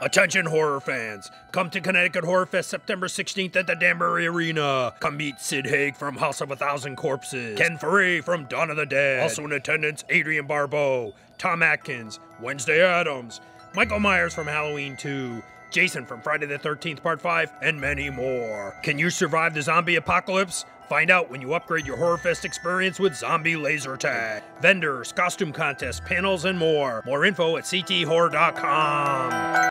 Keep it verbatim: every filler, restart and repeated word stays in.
Attention horror fans, come to Connecticut HorrorFest September sixteenth at the Danbury Arena. Come meet Sid Haig from House of a Thousand Corpses, Ken Foree from Dawn of the Dead, also in attendance Adrienne Barbeau, Tom Atkins, Wednesday Addams, Michael Myers from Halloween two, Jason from Friday the thirteenth Part five, and many more. Can you survive the zombie apocalypse? Find out when you upgrade your HorrorFest experience with Zombie Laser Tag. Vendors, costume contests, panels, and more. More info at C T horror dot com.